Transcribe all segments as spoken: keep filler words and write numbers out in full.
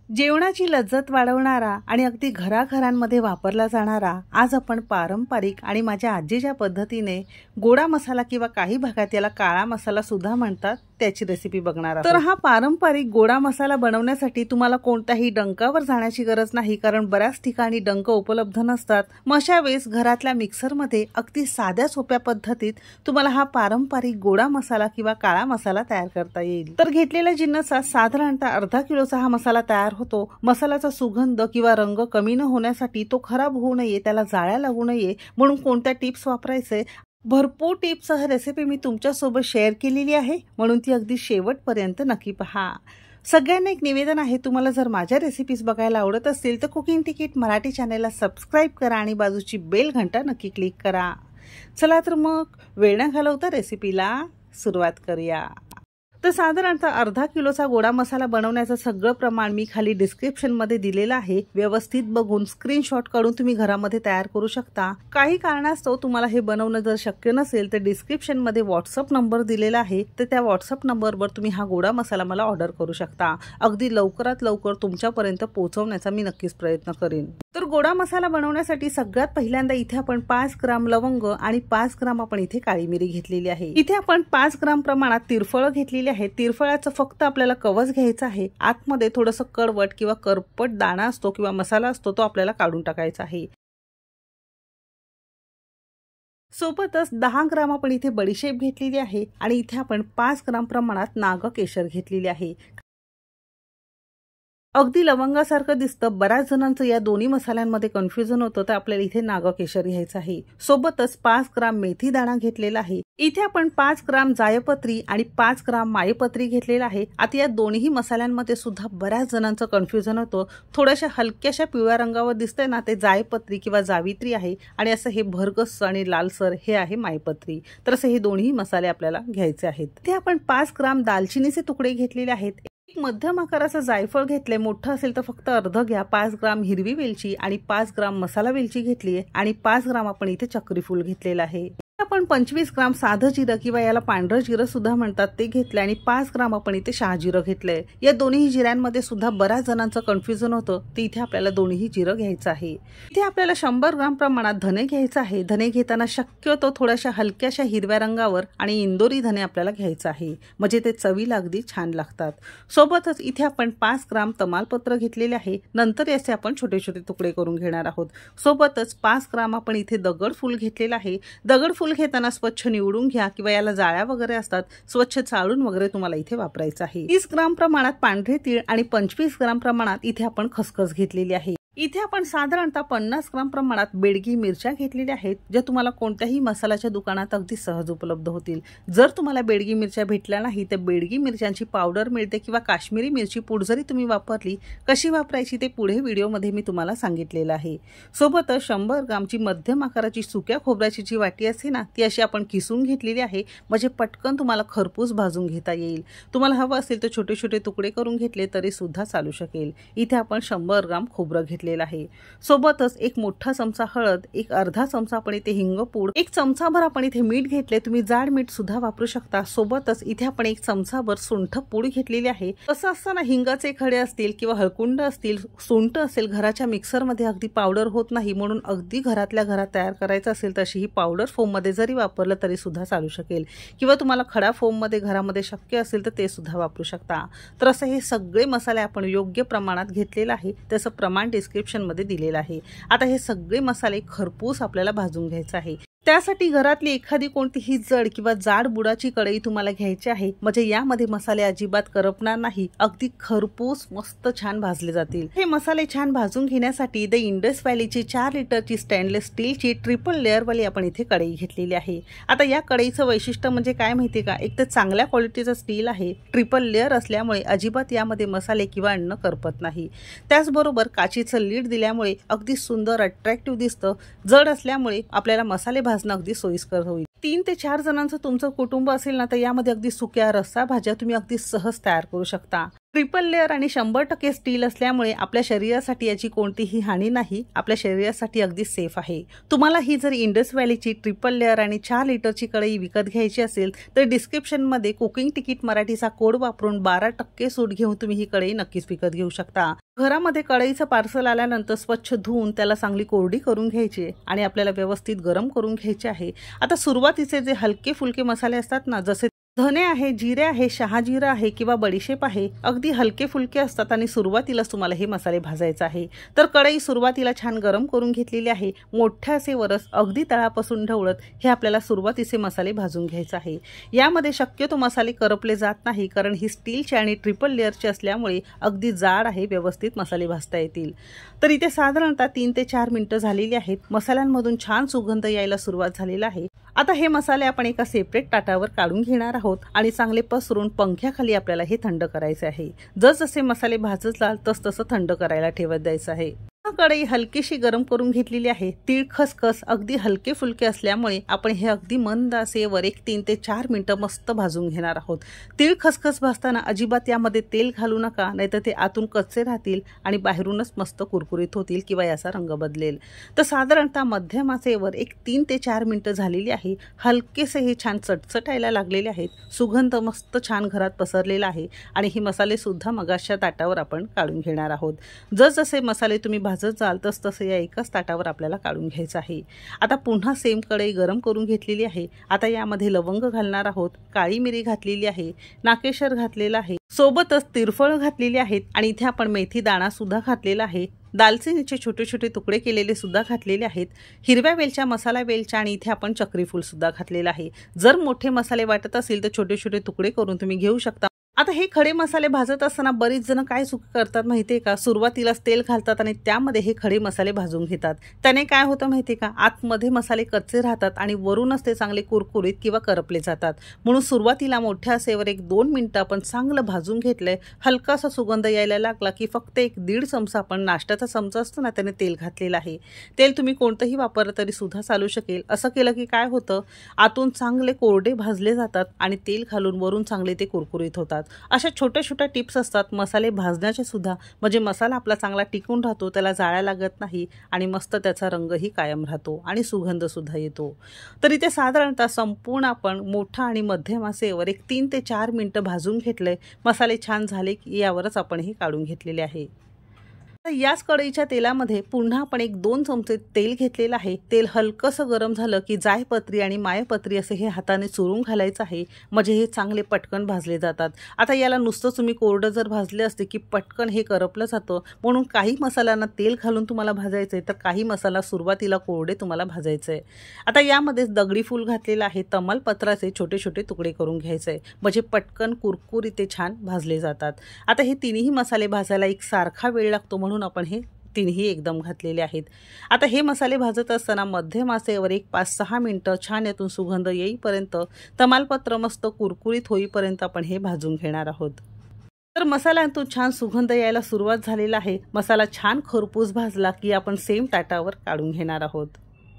जेवणाची लज्जत वाढवणारा आणि अगदी घराघरांमध्ये वापरला जाणारा आज आपण पारंपरिक आणि माझ्या आजीच्या पद्धतीने गोडा मसाला किंवा काही भागात याला काळा मसाला सुद्धा म्हणतात त्याची रेसिपी बघणार आहोत। तर हा पारंपरिक गोडा मसाला बनवण्यासाठी तुम्हाला कोणत्याही डंकावर जाण्याची गरज नाही, कारण बऱ्याच ठिकाणी डंक उपलब्ध नसतात। मग अशा वेळेस घरातल्या मिक्सरमध्ये अगदी साध्या सोप्या पद्धतीत तुम्हाला हा पारंपरिक गोडा मसाला किंवा काळा मसाला तयार करता येईल। तर घेतलेल्या जिन्नसात साधारणतः अर्धा किलोचा हा मसाला तयार होतो। मसाल्याचा सुगंध किंवा रंग कमी न होण्यासाठी, तो खराब होऊ नये, त्याला जाळ्या लागू नये म्हणून कोणत्या टिप्स वापरायचे, भरपूर टिप्ससह रेसिपी मी तुमच्यासोबत शेअर केलेली आहे, म्हणून ती अगदी शेवटपर्यंत नक्की पहा। सगळ्यांना एक निवेदन आहे, तुम्हाला जर माझ्या रेसिपीज बघायला आवडत असतील तर कुकिंग तिकीट मराठी चॅनलला सबस्क्राइब करा आणि बाजूची बेल घंटा नक्की क्लिक करा। चला तर मग वेळ न घालवता रेसिपीला सुरुवात करूया। तर साधारणतः अर्धा किलोचा गोडा मसाला बनवण्याचं सगळं प्रमाण मी खाली डिस्क्रिप्शन मध्ये दिलेलं आहे। व्यवस्थित बघून स्क्रीनशॉट काढून तुम्ही घरामध्ये तयार करू शकता। काही कारणास्तव तुम्हाला हे बनवणं जर शक्य नसेल तर डिस्क्रिप्शन मध्ये व्हॉट्सअप नंबर दिलेला आहे, तर त्या व्हॉट्सअप नंबरवर तुम्ही हा गोडा मसाला मला ऑर्डर करू शकता। अगदी लवकरात लवकर तुमच्यापर्यंत पोहोचवण्याचा मी नक्कीच प्रयत्न करेन। तर गोडा मसाला बनवण्यासाठी सगळ्यात पहिल्यांदा इथे आपण पाच ग्राम लवंग आणि पाच ग्राम आपण इथे काळी मिरी घेतलेली आहे। इथे आपण पाच ग्राम प्रमाणात तिरफळ घेतलेली आहे। तिरफळाचं फक्त आपल्याला कवच घ्यायचं आहे। आतमध्ये थोडंसं कडवट किंवा करपट दाणा असतो किंवा मसाला असतो, तो आपल्याला काढून टाकायचा आहे। सोबतच दहा ग्राम आपण इथे बडीशेप घेतलेली आहे आणि इथे आपण पाच ग्राम प्रमाणात नागकेशर घेतलेली आहे। अगदी लवंगासारखं दिसतं, बऱ्याच जणांचं या दोन्ही मसाल्यांमध्ये कन्फ्युजन होतं, तर आपल्याला इथे नागकेशर घ्यायचं आहे। सोबतच पाच ग्राम मेथी दाणा घेतलेला आहे। इथे आपण पाच ग्राम जायपत्री आणि पाच ग्राम मायपत्री घेतलेला आहे। आता या दोन्ही मसाल्यांमध्ये सुद्धा बऱ्याच जणांचं कन्फ्युजन होतं, थोड्याशा हलक्याशा पिवळ्या रंगावर दिसतंय ना, ते जायपत्री किंवा जावित्री आहे आणि असं हे भरगस आणि लालसर हे आहे मायपत्री। तर असे हे दोन्ही मसाले आपल्याला घ्यायचे आहेत। ते आपण पाच ग्राम दालचिनीचे तुकडे घेतलेले आहेत। एक मध्यम आकाराचं जायफळ घेतले, मोठं असेल तर फक्त अर्ध घ्या। पाच ग्राम हिरवी वेलची आणि पाच ग्राम मसाला वेलची घेतली आहे आणि पाच ग्राम आपण इथे चक्री फूल घेतलेलं आहे। आपण पंचवीस ग्राम साधं जिरं किंवा याला पांढरं जिरं सुद्धा म्हणतात ते घेतलं आणि पाच ग्राम आपण इथे शहाजिरं घेतलंय। या दोन्ही जिऱ्यांमध्ये सुद्धा बऱ्याच जणांचं कन्फ्युजन होतं, ते इथे आपल्याला दोन्ही जिरं घ्यायचं आहे। इथे आपल्याला शंभर ग्राम प्रमाणात धने घ्यायचं आहे। धने घेताना शक्यतो थोड्याशा हलक्याशा हिरव्या रंगावर आणि इंदोरी धने आपल्याला घ्यायचं आहे, म्हणजे ते चवीला अगदी छान लागतात। सोबतच इथे आपण पाच ग्राम तमालपत्र घेतलेले आहे, नंतर याचे आपण छोटे छोटे तुकडे करून घेणार आहोत। सोबतच पाच ग्राम आपण इथे दगडफूल घेतलेलं आहे। दगडफूल घेताना स्वच्छ निवडून घ्या किंवा याला जाळ्या वगैरे असतात, स्वच्छ चाळून वगैरे तुम्हाला इथे वापरायचं आहे। तीस ग्राम प्रमाणात पांढरे तीळ आणि पंचवीस ग्राम प्रमाणात इथे आपण खसखस घेतलेली आहे। इथे आपण साधारणतः पन्नास ग्राम प्रमाणात बेडगी मिरच्या घेतलेल्या आहेत, ज्या तुम्हाला कोणत्याही मसाल्याच्या दुकानात अगदी सहज उपलब्ध होतील। जर तुम्हाला बेडगी मिरच्या भेटल्या नाही तर बेडगी मिरच्यांची पावडर मिळते किंवा काश्मीरी मिरची पूड जरी तुम्ही वापरली, कशी वापरायची ते पुढे व्हिडिओमध्ये मी तुम्हाला सांगितलेलं आहे। सोबतच शंभर ग्रामची मध्यम आकाराची सुक्या खोबऱ्याची जी वाटी असते ना, ती अशी आपण किसून घेतलेली आहे, म्हणजे पटकन तुम्हाला खरपूस भाजून घेता येईल। तुम्हाला हवं असेल तर छोटे छोटे तुकडे करून घेतले तरी सुद्धा चालू शकेल। इथे आपण शंभर ग्राम खोबरं घेतले आहे। सोबतच एक मोठा चमचा हळद, एक अर्धा चमचा आपण इथे हिंग पूड, एक चमचाभर आपण इथे मीठ घेतले, तुम्ही जाड मीठ सुद्धा वापरू शकता। सोबतच इथे आपण एक चमचाभर सुंठ पूड घेतलेली आहे। असं असताना हिंगाचे खडे असतील किंवा हळकुंड असतील, सुंठ असेल, घराच्या मिक्सर मध्ये अगदी पावडर होत नाही, म्हणून अगदी घरातल्या घरात तयार करायचं असेल तर अशी ही पावडर फोम मध्ये जरी वापरलं तरी सुद्धा चालू शकेल, किंवा तुम्हाला खडा फोम मध्ये घरामध्ये शक्य असेल तर ते सुद्धा वापरू शकता। तर असं हे सगळे मसाले आपण योग्य प्रमाणात घेतलेले आहे, त्याचं प्रमाण डिस्क्रिप्शन मध्ये दिलेलं आहे। आता हे सगळे मसाले खरपूस आपल्याला भाजून घ्यायचे आहे। त्यासाठी घरातली एखादी कोणतीही जड किंवा जाड बुडाची कढई तुम्हाला घ्यायची आहे, म्हणजे यामध्ये मसाले अजिबात करपणार नाही, अगदी खरपूस मस्त छान भाजले जातील। हे मसाले छान भाजून घेण्यासाठी द इंडस व्हॅलीची चार लिटरची स्टेनलेस स्टीलची ट्रिपल लेअर वाली आपण इथे कढई घेतलेली आहे। आता या कढईचं वैशिष्ट्य म्हणजे काय माहिती का, एक तर चांगल्या क्वालिटीचं स्टील आहे, ट्रिपल लेअर असल्यामुळे अजिबात यामध्ये मसाले किंवा अन्न करपत नाही। त्याचबरोबर काचीचं लीड दिल्यामुळे अगदी सुंदर अट्रॅक्टिव्ह दिसतं। जड असल्यामुळे आपल्याला मसाले भाजणं अगदी सोयीस्कर होईल। तीन ते चार जणांचं तुमचं कुटुंब असेल ना, तर यामध्ये अगदी सुक्या रस्सा भाज्या तुम्ही अगदी सहज तयार करू शकता। ट्रिपल लेअर आणि शंभर टक्के स्टील असल्यामुळे आपल्या शरीरासाठी याची कोणतीही हानी नाही, आपल्या शरीरासाठी अगदी सेफ आहे। तुम्हाला ही जर इंडस व्हॅलीची ट्रिपल लेअर आणि चार लिटरची कढई विकत घ्यायची असेल तर डिस्क्रिप्शनमध्ये कुकिंग तिकीट मराठीचा कोड वापरून बारा टक्के सूट घेऊन तुम्ही ही कढई नक्कीच विकत घेऊ शकता। घरामध्ये कढईचं पार्सल आल्यानंतर स्वच्छ धुवून त्याला चांगली कोरडी करून घ्यायची आणि आपल्याला व्यवस्थित गरम करून घ्यायचे आहे। आता सुरुवातीचे जे हलके फुलके मसाले असतात ना, जसे धने आहे, जिरे आहे, शहाजिरा आहे किंवा बडीशेप आहे, अगदी हलके फुलके असतात आणि सुरुवातीलाच तुम्हाला हे मसाले भाजायचे आहे। तर कढई सुरुवातीला छान गरम करून घेतलेली आहे। मोठ्या आचेवरच अगदी तळापासून ढवळत हे आपल्याला सुरुवातीचे मसाले भाजून घ्यायचे आहे। यामध्ये शक्यतो मसाले करपले जात नाही, कारण ही स्टीलची आणि ट्रिपल लेअरची असल्यामुळे अगदी जाड आहे, व्यवस्थित मसाले भाजता येतील। तर इथे साधारणतः तीन ते चार मिनिटं झालेली आहेत। मसाल्यांमधून छान सुगंध यायला सुरुवात झालेला आहे। आता हे मसाले आपण एका सेपरेट ताटावर काढून घेणार आहोत आणि चांगले पसरून पंख्याखाली आपल्याला हे थंड करायचे आहे। जसजसे मसाले भाजत जाल तस तसं थंड करायला ठेवत द्यायचं आहे। कढई हलकीशी गरम करून घेतलेली आहे। तीळ खसखस अगदी हलके फुलके असल्यामुळे आपण हे अगदी मंद आचेवर एक तीन ते चार मिनिटं मस्त भाजून घेणार आहोत। तीळ खसखस भाजताना अजिबात यामध्ये तेल घालू नका, नाहीतर ते आतून कच्चे राहतील आणि बाहेरूनच मस्त कुरकुरीत होतील किंवा याचा रंग बदलेल। तर साधारणतः मध्यम आचेवर एक तीन ते चार मिनिटं झालेली आहे। हलकेसे हे छान चटचटायला लागलेले आहेत। सुगंध मस्त छान घरात पसरलेला आहे आणि ही मसाले सुद्धा मगाशच्या ताटावर आपण काढून घेणार आहोत। जसजसे मसाले तुम्ही भाजत जाल तस तसे या एकाच ताटावर आपल्याला काढून घ्यायचं आहे। आता पुन्हा सेम कढई गरम करून घेतलेली आहे। आता यामध्ये लवंग घालणार आहोत, काळी मिरी घातलेली आहे, नाकेशर घातलेला आहे, सोबतच तिरफळ घातलेली आहेत आणि इथे आपण मेथी दाणा सुद्धा घातलेला आहे। दालचिनीचे छोटे छोटे तुकडे केलेले सुद्धा घातलेले आहेत। हिरव्या वेलच्या, मसाला वेलच्या आणि इथे आपण चक्रीफूल सुद्धा घातलेला आहे। जर मोठे मसाले वाटत असेल तर छोटे छोटे तुकडे करून तुम्ही घेऊ शकता। आता हे खडे मसाले भाजत असताना बरीच जण काय चूक करतात माहितीये का, सुरुवातीलाच तेल घालतात आणि त्यामध्ये हे खडे मसाले भाजून घेतात। त्याने काय होतं माहितीये का, आतमध्ये मसाले कच्चे राहतात आणि वरूनच ते चांगले कुरकुरीत किंवा करपले जातात। म्हणून सुरुवातीला मोठ्या आचेवर एक दोन मिनिटं आपण चांगलं भाजून घेतलंय। हलकासा सुगंध यायला लागला की फक्त एक दीड चमचा, आपण नाश्त्याचा चमचा असतो ना त्याने तेल घातलेलं आहे। तेल तुम्ही कोणतंही वापरलं तरी सुद्धा चालू शकेल। असं केलं की काय होतं, आतून चांगले कोरडे भाजले जातात आणि तेल घालून वरून चांगले ते कुरकुरीत होतात। अशा छोट्या छोट्या टिप्स असतात मसाले भाजण्याचे सुद्धा, म्हणजे मसाला आपला चांगला टिकून राहतो, त्याला जाळ्या लागत नाही आणि मस्त त्याचा रंगही कायम राहतो आणि सुगंध सुद्धा येतो। तर इथे साधारणतः संपूर्ण आपण मोठा आणि मध्यम आचेवर एक तीन ते चार मिनिटं भाजून घेतले। मसाले छान झाले की यावरच आपण हे काढून घेतलेले आहे। याच कढईच्या तेलामध्ये पुन्हा आपण एक दोन चमचे तेल घेतलेलं आहे। तेल हलकंसं गरम झालं की जायपत्री आणि मायपत्री असे हे हाताने चुरून घालायचं आहे, म्हणजे हे चांगले पटकन भाजले जातात। आता याला नुसतं तुम्ही कोरडं जर भाजले असते की पटकन हे करपलं जातं, म्हणून काही मसाल्यांना तेल घालून तुम्हाला भाजायचंय तर काही मसाला सुरुवातीला कोरडे तुम्हाला भाजायचंय। आता यामध्ये दगडी फूल घातलेलं आहे, तमालपत्राचे छोटे छोटे तुकडे करून घ्यायचे, म्हणजे पटकन कुरकुरीत ते छान भाजले जातात। आता हे तिन्ही मसाले भाजायला एक सारखा वेळ लागतो, म्हणून आपण हे तिन्ही एकदम घातलेले आहेत। आता हे मसाले भाजत असताना मध्यम आचेवर एक पाच सहा मिनिटं छान यातून सुगंध येईपर्यंत, तमालपत्र मस्त कुरकुरीत होईपर्यंत आपण हे भाजून घेणार आहोत। तर मसाल्यांतून छान सुगंध यायला सुरुवात झालेला आहे। मसाला छान खरपूस भाजला की आपण सेम ताटावर काढून घेणार आहोत।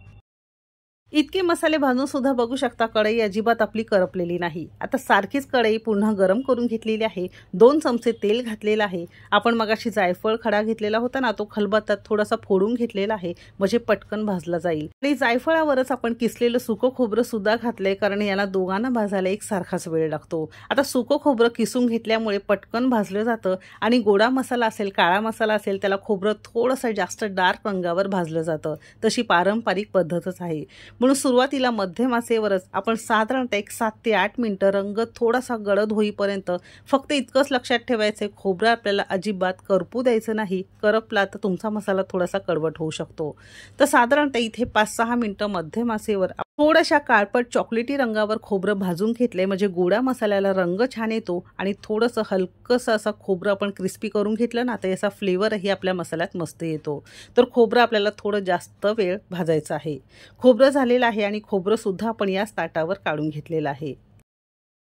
इतके मसाले भाजून सुद्धा बघू शकता कढई अजिबात आपली करपलेली नाही। आता सारखीच कढई पुन्हा गरम करून घेतलेली आहे। दोन चमचे तेल घातलेलं आहे। आपण मगाशी जायफळ खडा घेतलेला होता ना, तो खलबत्त्यात थोडासा फोडून घेतलेला आहे, म्हणजे पटकन भाजला जाईल। आणि जायफळावरच आपण किसलेलं सुकं खोबरं सुद्धा घातलंय, कारण याला दोघांना भाजायला एक सारखाच वेळ लागतो। आता सुकं खोबरं किसून घेतल्यामुळे पटकन भाजलं जातं आणि गोडा मसाला असेल, काळा मसाला असेल, त्याला खोबरं थोडंसं जास्त डार्क रंगावर भाजलं जातं। तशी पारंपरिक पद्धतच आहे। म्हणून सुरुवातीला मध्यम आचेवरच आपण साधारणतः एक सात ते आठ मिनिटं रंग थोडासा गडद होईपर्यंत फक्त इतकंच लक्षात ठेवायचं, खोबरं आपल्याला अजिबात करपू द्यायचं नाही। करपला तर तुमचा मसाला थोडासा कडवट होऊ शकतो। तर साधारणतः इथे पाच सहा मिनिटं मध्यम आचेवर थोड्याशा काळपट चॉकलेटी रंगावर खोबरं भाजून घेतलंय, म्हणजे गोडा मसाल्याला रंग छान येतो आणि थोडंसं हलकंसं असं खोबरं आपण क्रिस्पी करून घेतलं ना, तर याचा फ्लेवरही आपल्या मसाल्यात मस्त येतो। तर खोबरं आपल्याला थोडं जास्त वेळ भाजायचं आहे। खोबरं झालेलं आहे आणि खोबरं सुद्धा आपण याच ताटावर काढून घेतलेलं आहे।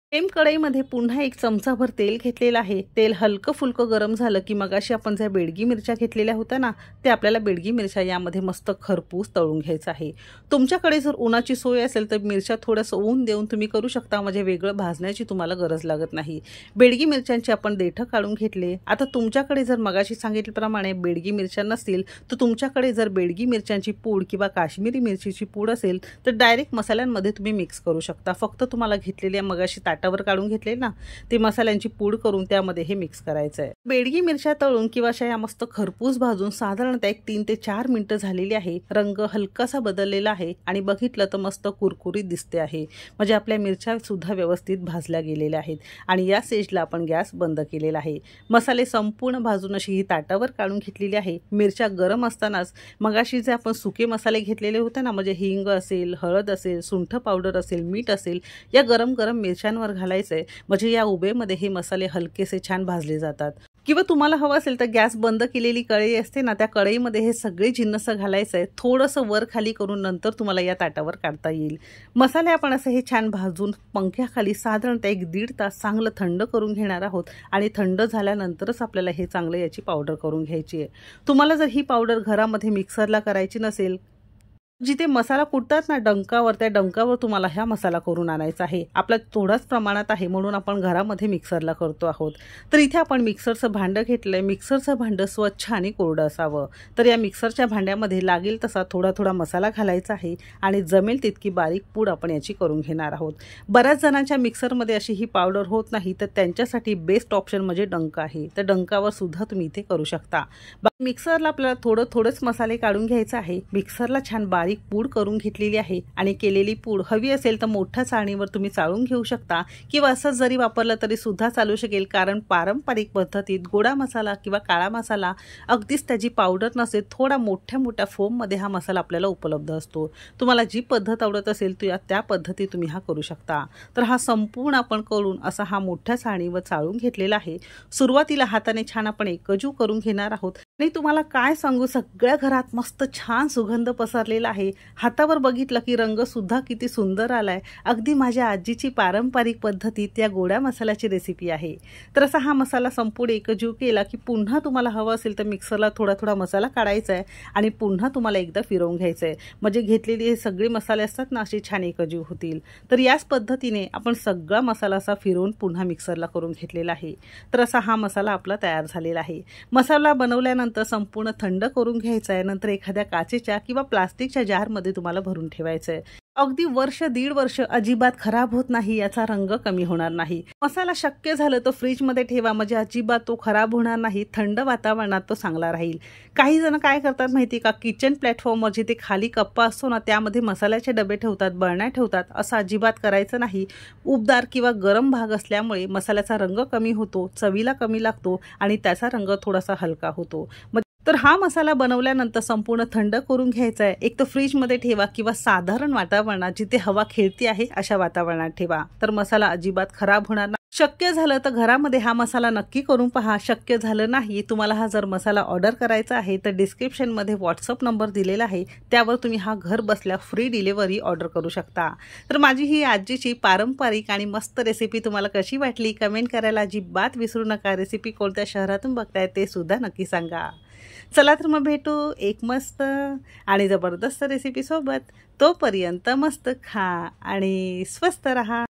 सेम कढईमध्ये पुन्हा एक चमचाभर तेल घेतलेलं आहे। तेल हलकं फुलकं गरम झालं की मगाशी आपण ज्या बेडगी मिरच्या घेतलेल्या होत्या ना, ते आपल्याला बेडगी मिरच्या यामध्ये मस्त खरपूस तळून घ्यायचं आहे। तुमच्याकडे जर उन्हाची सोय असेल तर मिरच्या थोडंसं ऊन देऊन तुम्ही करू शकता, म्हणजे वेगळं भाजण्याची तुम्हाला गरज लागत नाही। बेडगी मिरच्यांची आपण देठं काढून घेतले। आता तुमच्याकडे जर मगाशी सांगितल्याप्रमाणे बेडगी मिरच्या नसतील तर तुमच्याकडे जर बेडगी मिरच्यांची पूड किंवा काश्मीरी मिरचीची पूड असेल तर डायरेक्ट मसाल्यांमध्ये तुम्ही मिक्स करू शकता। फक्त तुम्हाला घेतलेल्या मगाशी ताटावर काढून घेतले ना, ते मसाल्यांची पूड करून त्यामध्ये हे मिक्स करायचं आहे। बेडगी मिरच्या तळून किंवा अशा या मस्त खरपूस भाजून साधारणतः एक तीन ते चार मिनिटं झालेली आहे। रंग हलकासा बदललेला आहे आणि बघितलं तर मस्त कुरकुरीत दिसते आहे, म्हणजे आपल्या मिरच्या सुद्धा व्यवस्थित भाजल्या गेलेल्या आहेत। आणि या स्टेजला आपण गॅस बंद केलेला आहे। मसाले संपूर्ण भाजून अशी ही ताटावर काढून घेतलेली आहे। मिरच्या गरम असतानाच मगाशी जे आपण सुके मसाले घेतलेले होते ना, म्हणजे हिंग असेल, हळद असेल, सुंठ पावडर असेल, मीठ असेल, या गरम गरम मिरच्यांवर घालायचंय, म्हणजे या उभेमध्ये हे मसाले हलकेसे छान भाजले जातात। किंवा तुम्हाला हवं असेल तर गॅस बंद केलेली कढई असते ना, त्या कढईमध्ये हे सगळे जिन्नस घालायचं आहे। थोडंसं वर खाली करून नंतर तुम्हाला या ताटावर काढता येईल। मसाले आपण असे हे छान भाजून पंख्याखाली साधारणतः एक दीड तास चांगलं थंड करून घेणार आहोत आणि थंड झाल्यानंतरच आपल्याला हे चांगलं याची पावडर करून घ्यायची आहे। तुम्हाला जर ही पावडर घरामध्ये मिक्सरला करायची नसेल, जिथे मसाला कुटतात ना डंकावर, त्या डंकावर तुम्हाला हा मसाला करून आणायचा आहे। आपला थोडाच प्रमाणात आहे म्हणून आपण घरामध्ये मिक्सरला करतो आहोत। तर इथे आपण मिक्सरचं भांडं घेतलंय। मिक्सरचं भांडं स्वच्छ आणि कोरडं असावं। तर या मिक्सरच्या भांड्यामध्ये लागेल तसा थोडा थोडा मसाला घालायचा आहे आणि जमेल तितकी बारीक पूड आपण याची करून घेणार आहोत। बऱ्याच जणांच्या मिक्सरमध्ये अशी ही पावडर होत नाही, तर त्यांच्यासाठी बेस्ट ऑप्शन म्हणजे डंका आहे। तर डंकावर सुद्धा तुम्ही इथे करू शकता। मिक्सरला आपल्याला थोडं थोडंच मसाले काढून घ्यायचं आहे। मिक्सरला छान बारीक पूड करून घेतलेली आहे आणि केलेली पूड हवी असेल तर मोठ्या चाळणीवर तुम्ही चाळून घेऊ शकता किंवा असं जरी वापरलं तरी सुद्धा चालू शकेल, कारण पारंपरिक पद्धतीत गोडा मसाला किंवा काळा मसाला अगदीच त्याची पावडर नसेल, थोडा मोठ्या मोठ्या फोममध्ये हा मसाला आपल्याला उपलब्ध असतो। तुम्हाला जी पद्धत आवडत असेल त्या पद्धती तुम्ही हा करू शकता। तर हा संपूर्ण आपण करून असा हा मोठ्या चाळणीवर चाळून घेतलेला आहे। सुरुवातीला हाताने छान आपण एकजू करून घेणार आहोत आणि तुम्हाला काय सांगू, सगळ्या घरात मस्त छान सुगंध पसरलेला आहे। हातावर बघितलं की रंग सुद्धा किती सुंदर आलाय। अगदी माझ्या आजीची पारंपरिक पद्धतीत या गोड्या मसाल्याची रेसिपी आहे। तर असा हा मसाला संपूर्ण एकजीव केला की पुन्हा तुम्हाला हवं असेल तर मिक्सरला थोडा थोडा मसाला काढायचा आहे आणि पुन्हा तुम्हाला एकदा फिरवून घ्यायचं आहे, म्हणजे घेतलेले हे सगळे मसाले असतात ना, असे छान एकजीव होतील। तर याच पद्धतीने आपण सगळा मसाला असा फिरवून पुन्हा मिक्सरला करून घेतलेला आहे। तर असा हा मसाला आपला तयार झालेला आहे। मसाला बनवल्यानंतर संपूर्ण थंड करून घ्यायचा आहे। नंतर एखाद्या काचेच्या किंवा प्लास्टिकच्या जार मध्ये तुम्हाला भरून ठेवायचं आहे। अगदी वर्ष दीड वर्ष अजिबात खराब होत नाही, याचा रंग कमी होणार नाही। मसाला शक्य झालं तर फ्रीज मध्ये ठेवा, म्हणजे अजिबात तो खराब होणार नाही। थंड वातावरणात तो चांगला राहील। काही जण काय करतात माहिती का, किचन प्लॅटफॉर्मवर जिथे खाली कप्पा असतो ना, त्यामध्ये मसाल्याचे डबे ठेवतात, बरण्या ठेवतात। असं अजिबात करायचं नाही। उबदार किंवा गरम भाग असल्यामुळे मसाल्याचा रंग कमी होतो, चवीला कमी लागतो आणि त्याचा रंग थोडासा हलका होतो। तर हा मसाला बनवल्यानंतर संपूर्ण थंड करून घ्यायचा आहे। एक तर फ्रीजमध्ये ठेवा किंवा साधारण वातावरणात जिथे हवा खेळती आहे अशा वातावरणात ठेवा, तर मसाला अजिबात खराब होणार नाही। शक्य झालं तर घरामध्ये हा मसाला नक्की करून पहा। शक्य झालं नाही, तुम्हाला हा जर मसाला ऑर्डर करायचा आहे तर डिस्क्रिप्शनमध्ये व्हॉट्सअप नंबर दिलेला आहे, त्यावर तुम्ही हा घर बसल्या फ्री डिलिव्हरी ऑर्डर करू शकता। तर माझी ही आजीची पारंपरिक आणि मस्त रेसिपी तुम्हाला कशी वाटली कमेंट करायला अजिबात विसरू नका। रेसिपी कोणत्या शहरातून बघताय ते सुद्धा नक्की सांगा। चला तर मग भेटू एक मस्त आणि जबरदस्त रेसिपी सोबत। तोपर्यंत मस्त खा आणि स्वस्त रहा।